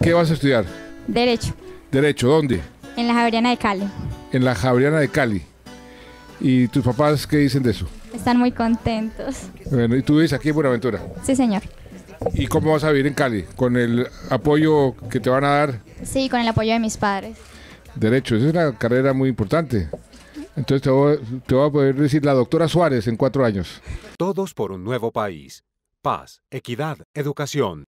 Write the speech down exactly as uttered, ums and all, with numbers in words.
¿Qué vas a estudiar? Derecho, Derecho, ¿dónde? en la Javeriana de Cali. En la Javeriana de Cali. ¿Y tus papás qué dicen de eso? Están muy contentos. Bueno, ¿y tú vives aquí en Buenaventura? Sí, señor. ¿Y cómo vas a vivir en Cali? ¿Con el apoyo que te van a dar? Sí, con el apoyo de mis padres. Derecho, esa es una carrera muy importante. Entonces te voy, te voy a poder decir la doctora Suárez en cuatro años. Todos por un nuevo país. Paz, equidad, educación.